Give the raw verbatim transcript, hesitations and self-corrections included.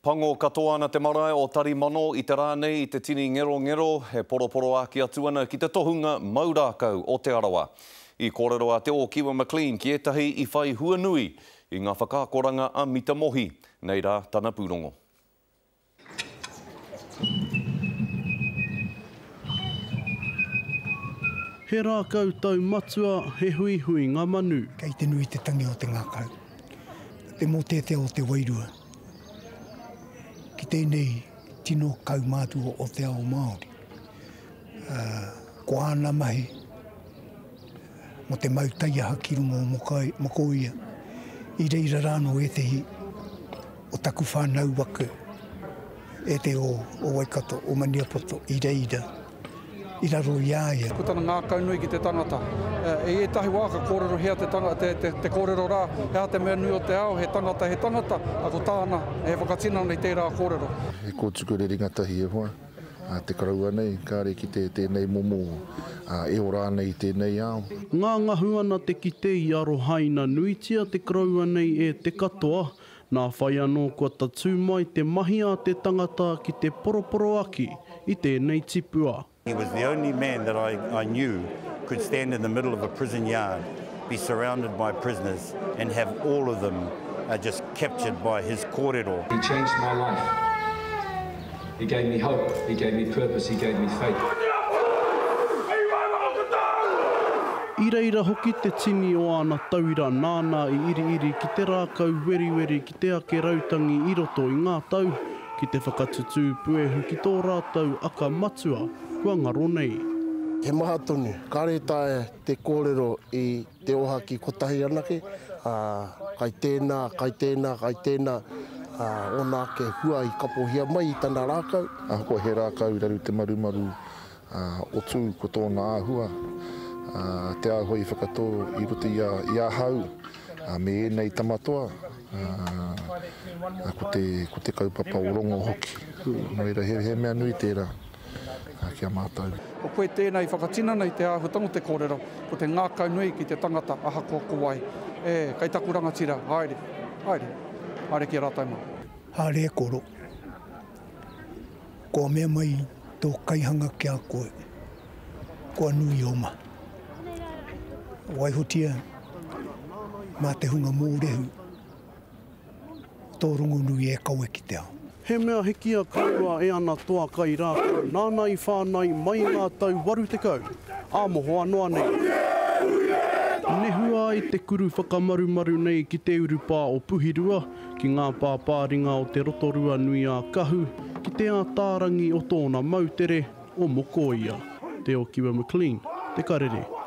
Pango katoa ana te marae o Tarimano i te rānei i te tini ngero ngero he poroporo aki atu ana ki te tohunga mau rākau o Te Arawa. I kōrero a te Okiwa McLean ki etahi i whai hua nui i ngā whakākoranga a Mita Mohi. Nei rā, tana pūrongo. He rākau tau matua, he hui hui ngā manu. Kei te nui te tangi o te ngākau. Te motete o te wairua. Ki tēnei tino kaumātua o te ao Māori. Uh, ko ana mahi, mo te mautaia hakirunga o mokai, mokoia, i reira rāno e tehi o taku whānau waka, e te o, o Waikato, o Maniapoto, i reira, i raro i aia. Ko tana ngākau nui ki te tangata. E etahi waka kōrero hea te, tanga, te, te, te kōrero rā, hea te mea nui o te ao, he tangata, he tangata, a ko tāna, e whakatina nei te rā kōrero. He kōtuku re ringa tahi e hoa, a te karaua nei, kāre ki te tēnei momo, a e o rā nei tēnei ao. Ngā ngahu ana te kite i aro haina nuitia te karaua nei e te katoa, nā whai anō kua tatu mai te mahi a te tangata ki te poroporo aki i tēnei tipua. He was the only man that I, I knew could stand in the middle of a prison yard, be surrounded by prisoners, and have all of them uh, just captured by his kōrero. He changed my life. He gave me hope, he gave me purpose, he gave me faith. I reira hoki te tini o ana tauira nāna i iri iri ki te rākau weri weri ki te ake rautangi i roto i ngā tau, ki te whakatutu puehu ki tō rātau aka matua, kua ngaro nei. He maha tonu, kāre tae te kōrero i te oha ki kotahi anake, uh, kai tēnā, kai tēnā, kai tēnā, uh, o nā ke hua i kapohia mai i tana rākau. Ahoko he rākau raru te marumaru uh, o tū ko tōna āhua. Uh, te āhoi whakato i roto i, a, i āhau, uh, me e nei tamatoa, uh, ko, te, ko te kaupapa o rongo hoki. No era he, he mea nui tērā. Kia mātou. O koe tēnei whakatina nei te āhutango te kōrero, ko te ngākau nui ki te tangata aha ko kowai. E, kei taku rangatira, haere, haere, haere ki a rātai mā. Haere e koro. Ko mea mai tō kaihanga ki a koe. Ko nui oma. Waihotia, mā te hunga mōrehu. Tō rongo nui e kaue ki te ao. He mea hiki a kaua e ana toa kai rākau, nāna i whānai mai ngā tau waru te kau, āmoho anoa nei. Nehua i te kuru whakamarumaru nei ki te urupā o Puhirua, ki ngā pāpāringa o te rotorua nui a kahu, ki te ātārangi o tōna mautere o Mokoia. Te Okiwa McLean, te Karere.